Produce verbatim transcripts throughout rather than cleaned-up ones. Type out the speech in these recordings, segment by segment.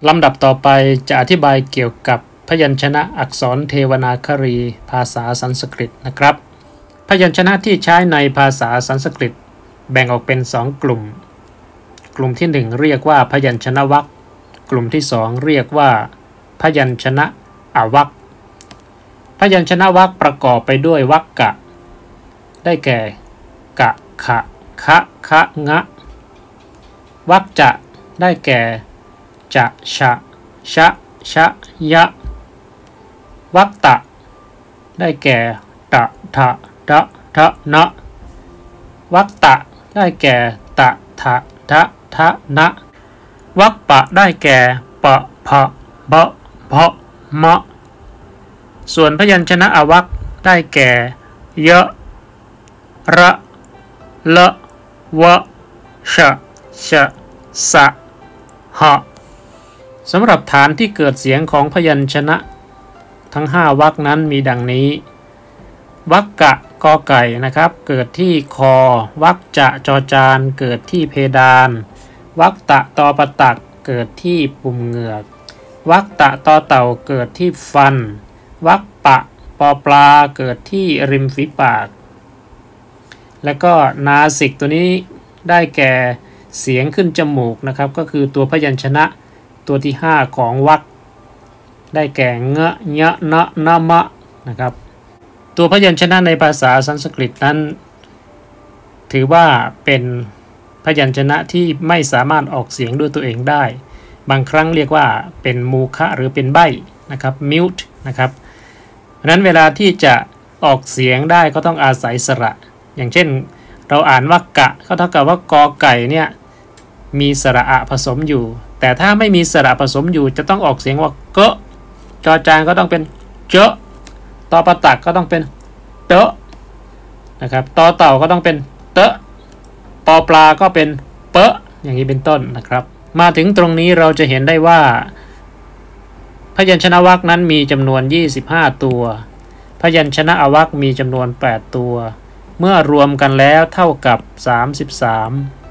ลำดับต่อไปจะอธิบายเกี่ยวกับพยัญชนะอักษรเทวนาครีภาษาสันสกฤตนะครับพยัญชนะที่ใช้ในภาษาสันสกฤตแบ่งออกเป็นสองกลุ่มกลุ่มที่หนึ่งเรียกว่าพยัญชนะวรรคกลุ่มที่สองเรียกว่าพยัญชนะอวรรคพยัญชนะวรรคประกอบไปด้วยวรรคกะได้แก่กะขะคะคะงะวรรคจะได้แก่จะชะชะชะยะวรรคตะได้แก่ตะทะทะทะนะวรรคตะได้แก่ตะทะทะทะนะวรรคปะได้แก่ปะพะบะพะมะส่วนพยัญชนะอวรรคได้แก่ยะระละวะชะชะสะหะสำหรับฐานที่เกิดเสียงของพยัญชนะทั้งห้าวรรคนั้นมีดังนี้วรรคกะกอไก่นะครับเกิดที่คอวรรคจะจอจานเกิดที่เพดานวรรคตะตอปะตักเกิดที่ปุ่มเหงือกวรรคตะตอเต่าเกิดที่ฟันวรรคปะปอปลาเกิดที่ริมฝีปากและก็นาสิกตัวนี้ได้แก่เสียงขึ้นจมูกนะครับก็คือตัวพยัญชนะตัวที่ห้าของวรรคได้แก่เงะยะนะนะมะนะครับตัวพยัญชนะในภาษาสันสกฤตนั้นถือว่าเป็นพยัญชนะที่ไม่สามารถออกเสียงด้วยตัวเองได้บางครั้งเรียกว่าเป็นมูคะหรือเป็นใบ้นะครับ mute นะครับเพราะนั้นเวลาที่จะออกเสียงได้ก็ต้องอาศัยสระอย่างเช่นเราอ่านว่ากะก็เท่ากับว่ากอไก่เนี่ยมีสระอะผสมอยู่แต่ถ้าไม่มีสระผสมอยู่จะต้องออกเสียงว่าเกะจอจานก็ต้องเป็นเจาะตอปะตักก็ต้องเป็นเตะนะครับตอเต่าก็ต้องเป็นเตะปอปลาก็เป็นเปะอย่างนี้เป็นต้นนะครับมาถึงตรงนี้เราจะเห็นได้ว่าพยัญชนะวรรคนั้นมีจำนวนยี่สิบห้าตัวพยัญชนะอวรรคมีจำนวนแปดตัวเมื่อรวมกันแล้วเท่ากับสามสิบสาม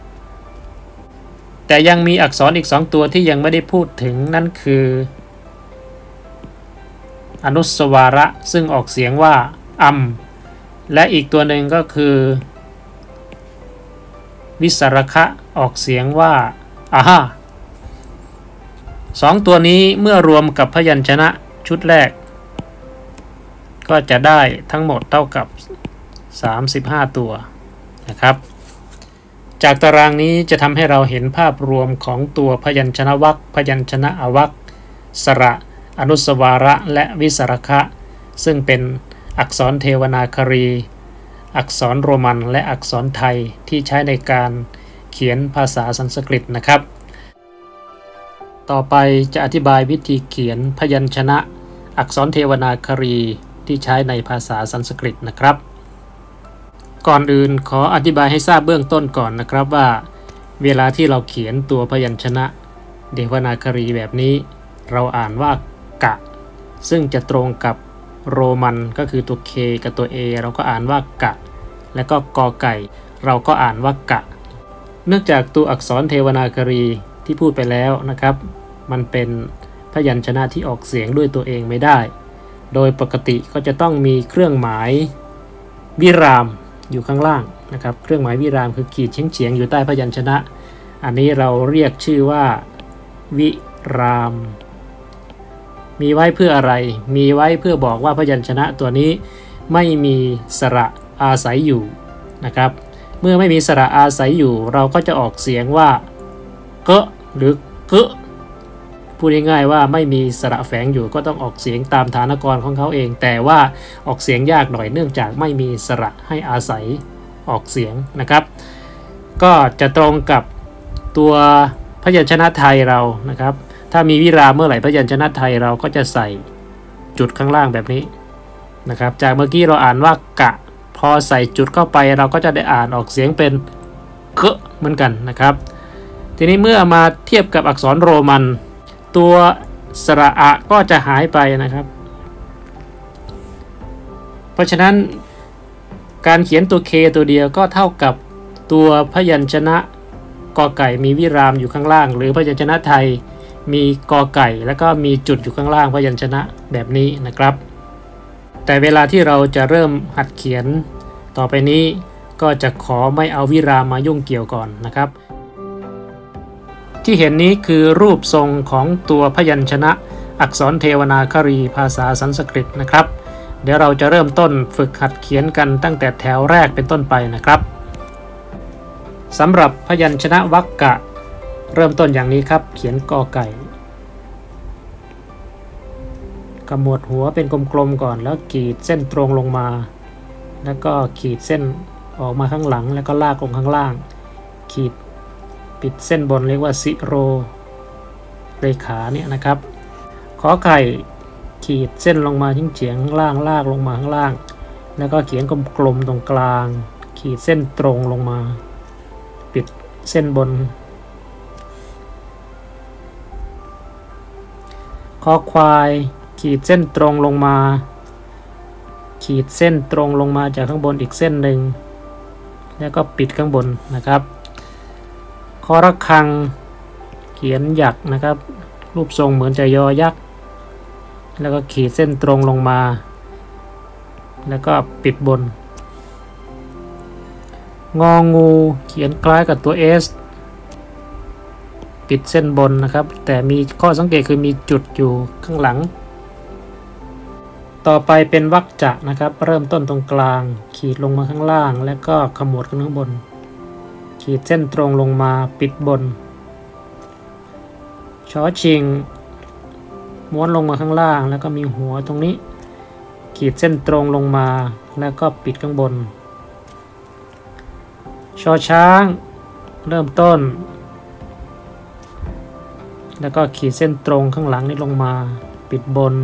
แต่ยังมีอักษรอีกสองตัวที่ยังไม่ได้พูดถึงนั่นคืออนุสวาระซึ่งออกเสียงว่าอัมและอีกตัวหนึ่งก็คือวิสรคะออกเสียงว่าอาฮาสองตัวนี้เมื่อรวมกับพยัญชนะชุดแรกก็จะได้ทั้งหมดเท่ากับสามสิบห้าตัวนะครับจากตารางนี้จะทำให้เราเห็นภาพรวมของตัวพยัญชนะวรรคพยัญชนะอวรรคสระอนุสวาระและวิสรคะซึ่งเป็นอักษรเทวนาครีอักษรโรมันและอักษรไทยที่ใช้ในการเขียนภาษาสันสกฤตนะครับต่อไปจะอธิบายวิธีเขียนพยัญชนะอักษรเทวนาครีที่ใช้ในภาษาสันสกฤตนะครับก่อนอื่นขออธิบายให้ทราบเบื้องต้นก่อนนะครับว่าเวลาที่เราเขียนตัวพยัญชนะเทวนาครีแบบนี้เราอ่านว่ากะซึ่งจะตรงกับโรมันก็คือตัว K กับตัว A เราก็อ่านว่ากะและก็กอไก่เราก็อ่านว่ากะเนื่องจากตัวอักษรเทวนาครีที่พูดไปแล้วนะครับมันเป็นพยัญชนะที่ออกเสียงด้วยตัวเองไม่ได้โดยปกติก็จะต้องมีเครื่องหมายวิรามอยู่ข้างล่างนะครับเครื่องหมายวิรามคือขีดเฉียงๆอยู่ใต้พยัญชนะอันนี้เราเรียกชื่อว่าวิรามมีไว้เพื่ออะไรมีไว้เพื่อบอกว่าพยัญชนะตัวนี้ไม่มีสระอาศัยอยู่นะครับเมื่อไม่มีสระอาศัยอยู่เราก็จะออกเสียงว่าเกะหรือเกะพูดง่ายๆว่าไม่มีสระแฝงอยู่ก็ต้องออกเสียงตามฐานกรของเขาเองแต่ว่าออกเสียงยากหน่อยเนื่องจากไม่มีสระให้อาศัยออกเสียงนะครับก็จะตรงกับตัวพยัญชนะไทยเรานะครับถ้ามีวิรามเมื่อไหร่พยัญชนะไทยเราก็จะใส่จุดข้างล่างแบบนี้นะครับจากเมื่อกี้เราอ่านว่ากะพอใส่จุดเข้าไปเราก็จะได้อ่านออกเสียงเป็นเกะเหมือนกันนะครับทีนี้เมื่อมาเทียบกับอักษรโรมันตัวสระอะก็จะหายไปนะครับเพราะฉะนั้นการเขียนตัว K ตัวเดียวก็เท่ากับตัวพยัญชนะกอไก่มีวิรามอยู่ข้างล่างหรือพยัญชนะไทยมีกอไก่แล้วก็มีจุดอยู่ข้างล่างพยัญชนะแบบนี้นะครับแต่เวลาที่เราจะเริ่มหัดเขียนต่อไปนี้ก็จะขอไม่เอาวิรามายุ่งเกี่ยวก่อนนะครับที่เห็นนี้คือรูปทรงของตัวพยัญชนะอักษรเทวนาครีภาษาสันสกฤตนะครับเดี๋ยวเราจะเริ่มต้นฝึกหัดเขียนกันตั้งแต่แถวแรกเป็นต้นไปนะครับสำหรับพยัญชนะวรรกะเริ่มต้นอย่างนี้ครับเขียนกอไก่ขมวดหัวเป็นกลมๆก่อนแล้วขีดเส้นตรงลงมาแล้วก็ขีดเส้นออกมาข้างหลังแล้วก็ลากลงข้างล่างขีดปิดเส้นบนเรียกว่าสิโรเลขาเนี่ยนะครับขอไข่ขีดเส้นลงมาเฉียงๆข้างล่างลากลงมาข้างล่างแล้วก็เขียนกลมๆตรงกลางขีดเส้นตรงลงมาปิดเส้นบนคอควายขีดเส้นตรงลงมาขีดเส้นตรงลงมาจากข้างบนอีกเส้นหนึ่งแล้วก็ปิดข้างบนนะครับคอระฆังเขียนหยักนะครับรูปทรงเหมือนจะยอยักษ์แล้วก็ขีดเส้นตรงลงมาแล้วก็ปิดบนงองูเขียนคล้ายกับตัว S ปิดเส้นบนนะครับแต่มีข้อสังเกตคือมีจุดอยู่ข้างหลังต่อไปเป็นวรรคจะนะครับเริ่มต้นตรงกลางขีดลงมาข้างล่างแล้วก็ขมวดขึ้นข้างบนขีดเส้นตรงลงมาปิดบนชอชิงม้วนลงมาข้างล่างแล้วก็มีหัวตรงนี้ขีดเส้นตรงลงมาแล้วก็ปิดข้างบนชอช้างเริ่มต้นแล้วก็ขีดเส้นตรงข้างหลังนี้ลงมาปิดบน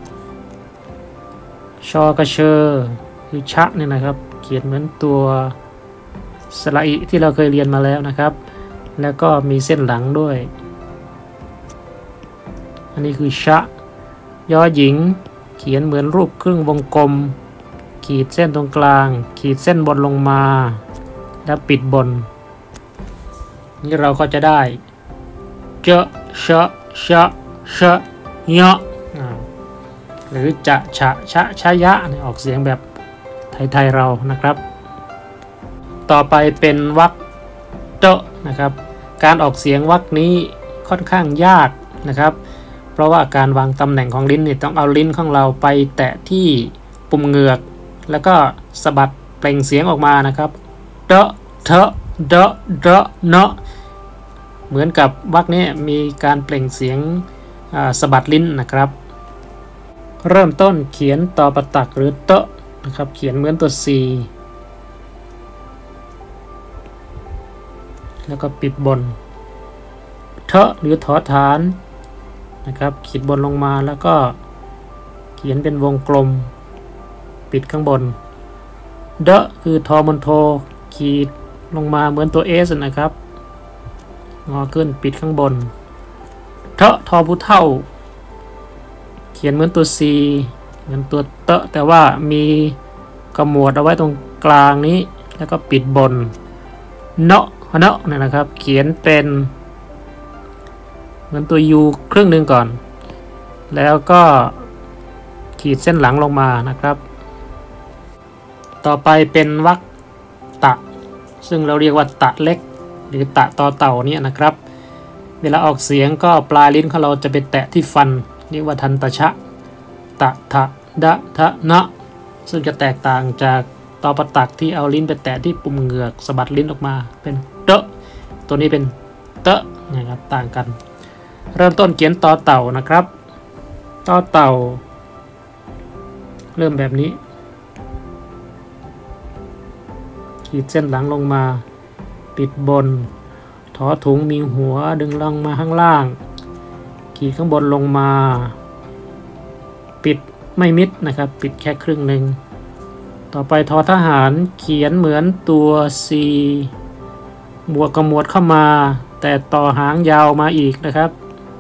ชอกระเชอคือชะเนี่ยนะครับเขียนเหมือนตัวสระอิที่เราเคยเรียนมาแล้วนะครับแล้วก็มีเส้นหลังด้วยอันนี้คือชะยอหญิงเขียนเหมือนรูปครึ่งวงกลมขีดเส้นตรงกลางขีดเส้นบนลงมาแล้วปิดบนนี่เราก็จะได้เจชะชะชะเยาะหรือจะชะชะชะยะออกเสียงแบบไทยๆเรานะครับต่อไปเป็นวรรคเตะนะครับการออกเสียงวรรคนี้ค่อนข้างยากนะครับเพราะว่าการวางตำแหน่งของลิ้นนี่ต้องเอาลิ้นของเราไปแตะที่ปุ่มเหงือกแล้วก็สะบัดเปล่งเสียงออกมานะครับเตะเทะเดะเดะเนาะเหมือนกับวรรคนี้มีการเปล่งเสียงสะบัดลิ้นนะครับเริ่มต้นเขียนตอประตักหรือเตะนะครับเขียนเหมือนตัว C แล้วก็ปิดบนเทะหรือถอฐานนะครับขีดบนลงมาแล้วก็เขียนเป็นวงกลมปิดข้างบนเดะคือทอมนโทขีดลงมาเหมือนตัว S นะครับงอขึ้นปิดข้างบนเทะทอผู้เท่าเขียนเหมือนตัว C เหมือนตัวเตะแต่ว่ามีขมวดเอาไว้ตรงกลางนี้แล้วก็ปิดบนเนาะเนาะนี่นะครับเขียนเป็นเหมือนตัว U ครึ่งหนึ่งก่อนแล้วก็ขีดเส้นหลังลงมานะครับต่อไปเป็นวรรคตะซึ่งเราเรียกว่าตะเล็กหรือตะต่อเต่าเนี่ยนะครับเวลาออกเสียงก็ปลายลิ้นของเราจะไปแตะที่ฟันเรียกว่าทันตชะตะทะดะทะนะซึ่งจะแตกต่างจากตอประตักที่เอาลิ้นไปแตะที่ปุ่มเหงือกสะบัดลิ้นออกมาเป็นเตะตัวนี้เป็นเตะนะครับต่างกันเริ่มต้นเขียนต่อเต่านะครับต่อเต่าเริ่มแบบนี้ขีดเส้นหลังลงมาปิดบนถอถุงมีหัวดึงลงมาข้างล่างขีดข้างบนลงมาปิดไม่มิดนะครับปิดแค่ครึ่งหนึ่งต่อไปทอทหารเขียนเหมือนตัว C บวกกระมวดเข้ามาแต่ต่อหางยาวมาอีกนะครับ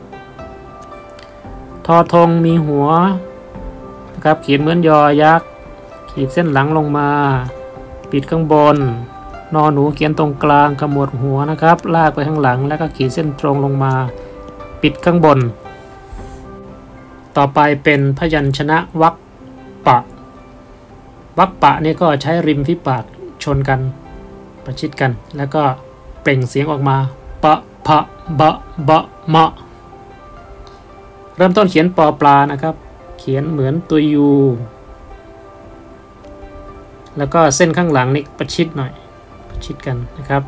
ทอธงมีหัวนะครับเขียนเหมือนยอยักษ์ขีดเส้นหลังลงมาปิดข้างบนนอหนูเขียนตรงกลางขมวดหัวนะครับลากไปข้างหลังแล้วก็ขีดเส้นตรงลงมาปิดข้างบนต่อไปเป็นพยัญชนะวรรคปะวรรคปะนี่ก็ใช้ริมฝีปากชนกันประชิดกันแล้วก็เปล่งเสียงออกมาปะพะบะบะมะเริ่มต้นเขียนปอปลานะครับเขียนเหมือนตัวยูแล้วก็เส้นข้างหลังนี่ประชิดหน่อยประชิดกันนะครับ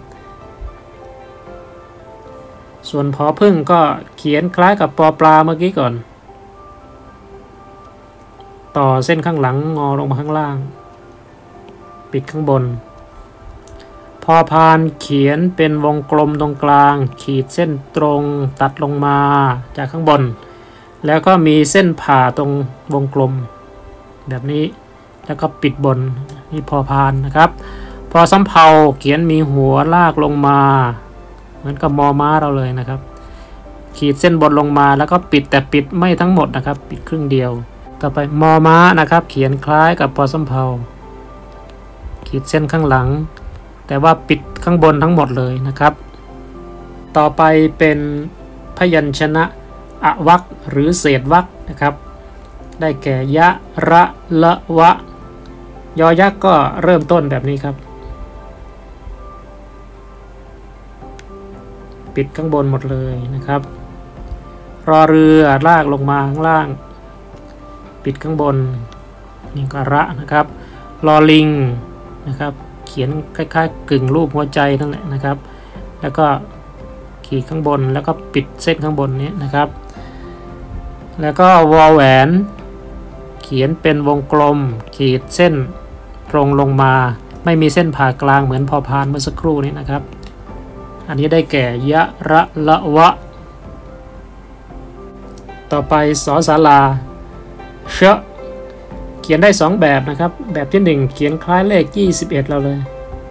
ส่วนพอพึ่งก็เขียนคล้ายกับปอปลาเมื่อกี้ก่อนต่อเส้นข้างหลังงอลงมาข้างล่างปิดข้างบนพอพานเขียนเป็นวงกลมตรงกลางขีดเส้นตรงตัดลงมาจากข้างบนแล้วก็มีเส้นผ่าตรงวงกลมแบบนี้แล้วก็ปิดบนนี่พอพานนะครับพอสำเภาเขียนมีหัวลากลงมาเหมือนกับมอม้าเราเลยนะครับขีดเส้นบนลงมาแล้วก็ปิดแต่ปิดไม่ทั้งหมดนะครับปิดครึ่งเดียวต่อไปมอม้านะครับเขียนคล้ายกับพอสำเภาขีดเส้นข้างหลังแต่ว่าปิดข้างบนทั้งหมดเลยนะครับต่อไปเป็นพยัญชนะอวรรคหรือเศษวรรคนะครับได้แก่ยะระละวะยอยักษ์ก็เริ่มต้นแบบนี้ครับปิดข้างบนหมดเลยนะครับรอเรือลากลงมาข้างล่างปิดข้างบนนี่ก็ระนะครับลอลิงนะครับเขียนคล้ายๆกึ่งรูปหัวใจนั่นแหละนะครับแล้วก็ขีดข้างบนแล้วก็ปิดเส้นข้างบนนี้นะครับแล้วก็วอแหวนเขียนเป็นวงกลมขีดเส้นตรงลงมาไม่มีเส้นผ่ากลางเหมือนพอพานเมื่อสักครู่นี้นะครับอันนี้ได้แก่ยะระละวะต่อไปสอศาลาเชะเขียนได้สองแบบนะครับแบบที่หนึ่งเขียนคล้ายเลขยี่สิบเอ็ดเราเลย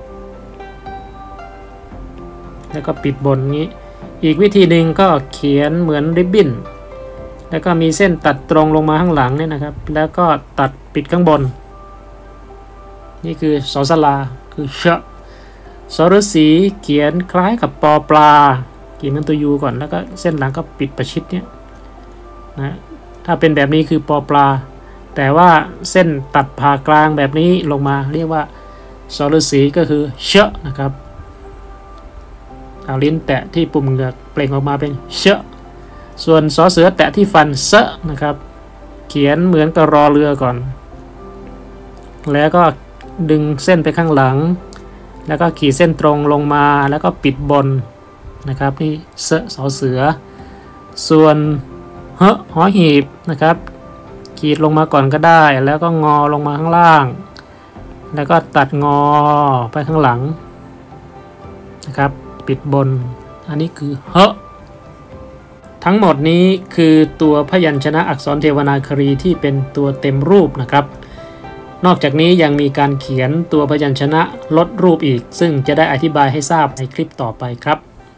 แล้วก็ปิดบนนี้อีกวิธีหนึ่งก็เขียนเหมือนริบบิ้นแล้วก็มีเส้นตัดตรงลงมาข้างหลังเนี่ยนะครับแล้วก็ตัดปิดข้างบนนี่คือสอศาลาคือเชะสอฤาษีเขียนคล้ายกับปอปลาเขียนเป็นตัวยูก่อนแล้วก็เส้นหลังก็ปิดประชิดเนี่ยนะถ้าเป็นแบบนี้คือปอปลาแต่ว่าเส้นตัดผ่ากลางแบบนี้ลงมาเรียกว่าสอฤาษีก็คือเชะนะครับเอาลิ้นแตะที่ปุ่มเหงือกเปล่งออกมาเป็นเชะส่วนสอเสือแตะที่ฟันเซะนะครับเขียนเหมือนกับรอเรือก่อนแล้วก็ดึงเส้นไปข้างหลังแล้วก็ขีดเส้นตรงลงมาแล้วก็ปิดบนนะครับนี่เซะสอเสือส่วนเฮะหอหีบนะครับขีดลงมาก่อนก็ได้แล้วก็งอลงมาข้างล่างแล้วก็ตัดงอไปข้างหลังนะครับปิดบนอันนี้คือเฮะทั้งหมดนี้คือตัวพยัญชนะอักษรเทวนาครีที่เป็นตัวเต็มรูปนะครับนอกจากนี้ยังมีการเขียนตัวพยัญชนะลดรูปอีกซึ่งจะได้อธิบายให้ทราบในคลิปต่อไปครับ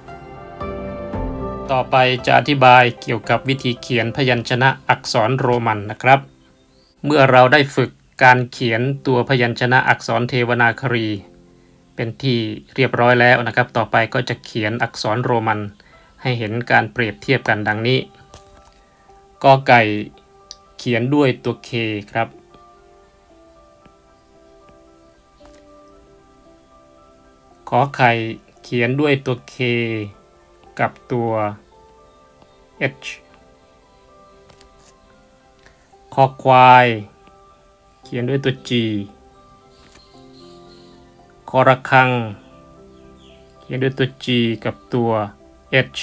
ต่อไปจะอธิบายเกี่ยวกับวิธีเขียนพยัญชนะอักษรโรมันนะครับเมื่อเราได้ฝึกการเขียนตัวพยัญชนะอักษรเทวนาครีเป็นที่เรียบร้อยแล้วนะครับต่อไปก็จะเขียนอักษรโรมันให้เห็นการเปรียบเทียบกันดังนี้กอไก่เขียนด้วยตัว K ครับขอไข่เขียนด้วยตัว K กับตัว H คอควายเขียนด้วยตัว G คอระฆังเขียนด้วยตัว G กับตัว H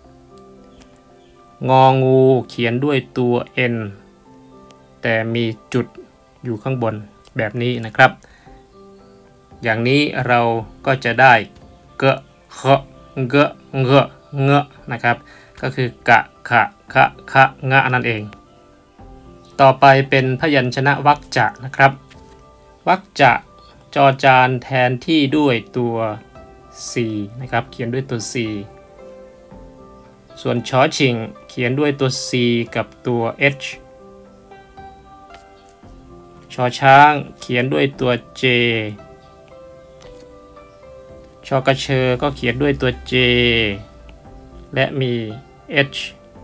งองูเขียนด้วยตัว N แต่มีจุดอยู่ข้างบนแบบนี้นะครับอย่างนี้เราก็จะได้เกะเขะเกะเงะเงะนะครับก็คือกะขะคะคะงะนั่นเองต่อไปเป็นพยัญชนะวรรคจะนะครับวรรคจะจอจานแทนที่ด้วยตัว C นะครับเขียนด้วยตัว C ส่วนชอชิงเขียนด้วยตัว C กับตัว H ชอช้างเขียนด้วยตัว J ชอกระเชอก็เขียนด้วยตัว J และมี H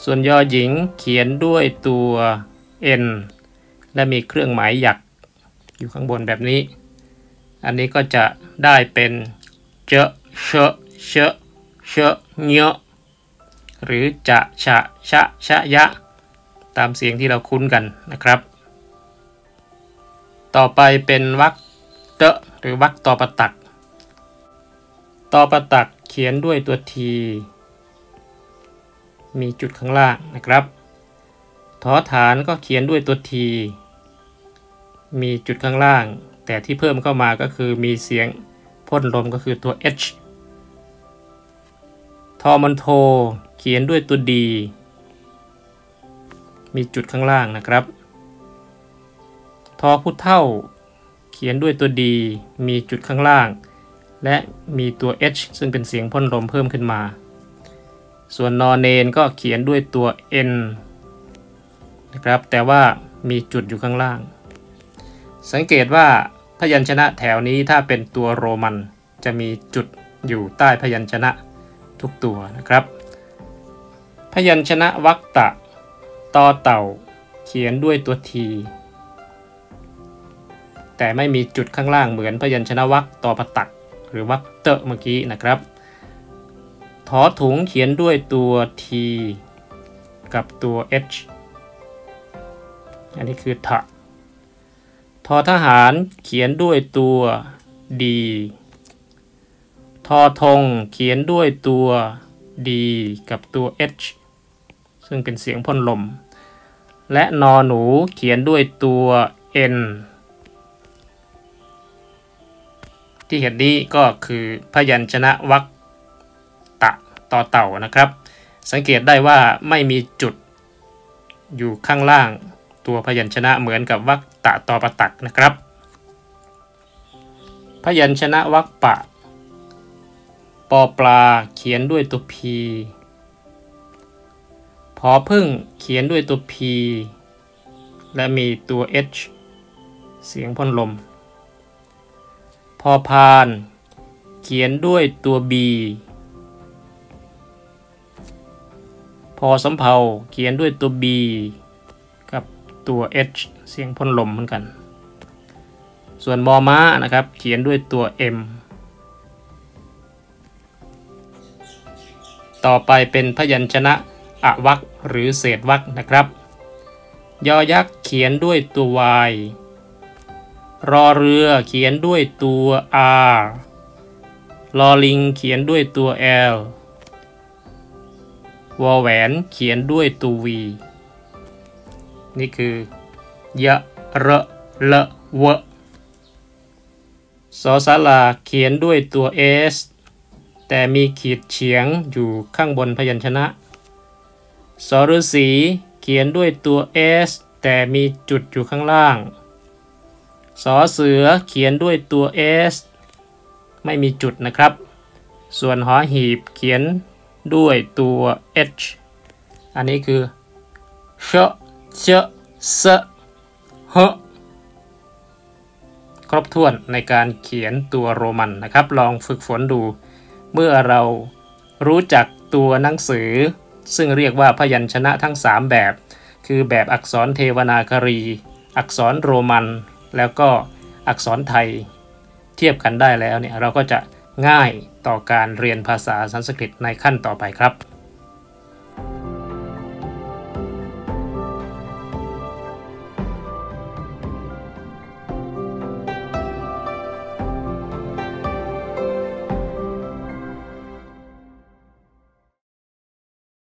ส่วนยอหญิงเขียนด้วยตัว n และมีเครื่องหมายหยักอยู่ข้างบนแบบนี้อันนี้ก็จะได้เป็นเจเชเชเชเงหรือจะชะชะชะยะตามเสียงที่เราคุ้นกันนะครับต่อไปเป็นวรรคเตะหรือวรรคตอประตักตอประตักเขียนด้วยตัว t มีจุดข้างล่างนะครับทอฐานก็เขียนด้วยตัว t มีจุดข้างล่างแต่ที่เพิ่มเข้ามาก็คือมีเสียงพ่นลมก็คือตัว h ทอมันโทเขียนด้วยตัว d มีจุดข้างล่างนะครับทอผู้เท่าเขียนด้วยตัว d มีจุดข้างล่างและมีตัว h ซึ่งเป็นเสียงพ่นลมเพิ่มขึ้นมาส่วนนอเนนก็เขียนด้วยตัว n นะครับแต่ว่ามีจุดอยู่ข้างล่างสังเกตว่าพยัญชนะแถวนี้ถ้าเป็นตัวโรมันจะมีจุดอยู่ใต้พยัญชนะทุกตัวนะครับพยัญชนะวรรคตะตอเต่าเขียนด้วยตัว t แต่ไม่มีจุดข้างล่างเหมือนพยัญชนะวรรคตอประตักหรือวรรคเตะเมื่อกี้นะครับถอถุงเขียนด้วยตัว t กับตัว h อันนี้คือทะทอทหารเขียนด้วยตัว d ทอธงเขียนด้วยตัว d กับตัว h ซึ่งเป็นเสียงพ่นลมและนอหนูเขียนด้วยตัว n ที่เห็นนี้ก็คือพยัญชนะวรรคตะต่อเต่านะครับสังเกตได้ว่าไม่มีจุดอยู่ข้างล่างตัวพยัญชนะเหมือนกับวรรคตะต่อประตักนะครับพยัญชนะวรรคปะปอปลาเขียนด้วยตัว p พอพึ่งเขียนด้วยตัว p และมีตัว h เสียงพ่นลมพอพานเขียนด้วยตัว b พอสำเภาเขียนด้วยตัว b กับตัว h เสียงพ่นลมเหมือนกันส่วนมอม้านะครับเขียนด้วยตัว m ต่อไปเป็นพยัญชนะอวรรคหรือเศษวรรคนะครับยอยักษ์เขียนด้วยตัว y รอเรือเขียนด้วยตัว r ลอลิงเขียนด้วยตัว l วอแหวนเขียนด้วยตัว v นี่คือยะระละวะสอศาลาเขียนด้วยตัว s แต่มีขีดเฉียงอยู่ข้างบนพยัญชนะสอฤาษีเขียนด้วยตัว s แต่มีจุดอยู่ข้างล่างสอเสือเขียนด้วยตัว s ไม่มีจุดนะครับส่วนหอหีบเขียนด้วยตัว h อันนี้คือเชเชเสเฮครบถ้วนในการเขียนตัวโรมันนะครับลองฝึกฝนดูเมื่อเรารู้จักตัวหนังสือซึ่งเรียกว่าพยัญชนะทั้งสามแบบคือแบบอักษรเทวนาครีอักษรโรมันแล้วก็อักษรไทยเทียบกันได้แล้วเนี่ยเราก็จะง่ายต่อการเรียนภาษาสันสกฤตในขั้นต่อไปครับ